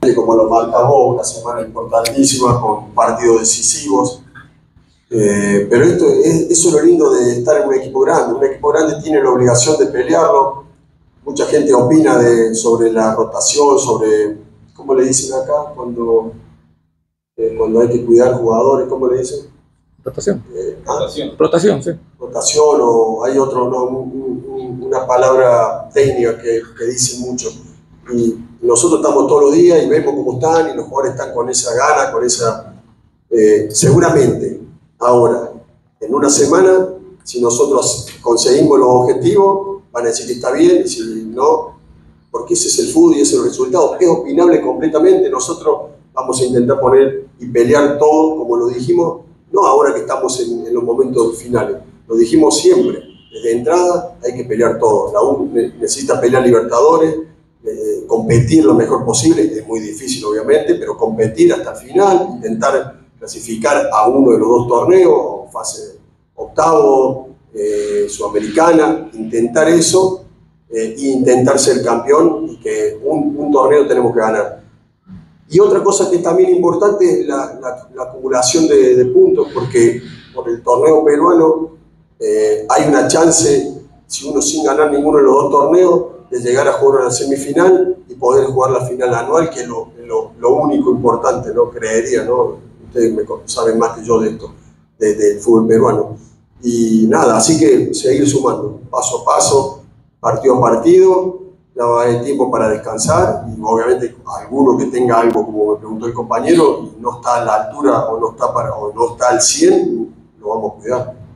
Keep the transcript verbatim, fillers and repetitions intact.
obviamente, como lo marca vos, una semana importantísima con partidos decisivos. Eh, pero esto es, eso es lo lindo de estar en un equipo grande. Un equipo grande tiene la obligación de pelearlo. Mucha gente opina de, sobre la rotación, sobre, ¿cómo le dicen acá? Cuando, eh, cuando hay que cuidar jugadores, ¿cómo le dicen? Rotación. Eh, ah, rotación. Rotación, sí. Rotación, o hay otro, no, un, un, una palabra técnica que, que dice mucho. Y nosotros estamos todos los días y vemos cómo están, y los jugadores están con esa gana, con esa... Eh, seguramente, ahora, en una semana, si nosotros conseguimos los objetivos, van a decir que está bien, y si no, porque ese es el fútbol y ese es el resultado. Es opinable completamente. Nosotros vamos a intentar poner y pelear todo, como lo dijimos, no ahora que estamos en, en los momentos finales, lo dijimos siempre. Desde entrada hay que pelear todo. La U necesita pelear Libertadores, eh, competir lo mejor posible, es muy difícil obviamente, pero competir hasta el final, intentar clasificar a uno de los dos torneos, fase octavo, eh, sudamericana, intentar eso eh, e intentar ser campeón, y que un, un torneo tenemos que ganar. Y otra cosa que es también importante es la, la, la acumulación de, de puntos, porque por el torneo peruano eh, hay una chance, si uno sin ganar ninguno de los dos torneos, de llegar a jugar a la semifinal y poder jugar la final anual, que es lo, lo, lo único importante, ¿no? Creería, ¿no? Ustedes me saben más que yo de esto, de, del fútbol peruano. Y nada, así que seguir sumando, paso a paso, partido a partido. Ya va a haber tiempo para descansar, y obviamente alguno que tenga algo, como me preguntó el compañero, y no está a la altura o no está, para, o no está al cien, lo vamos a cuidar.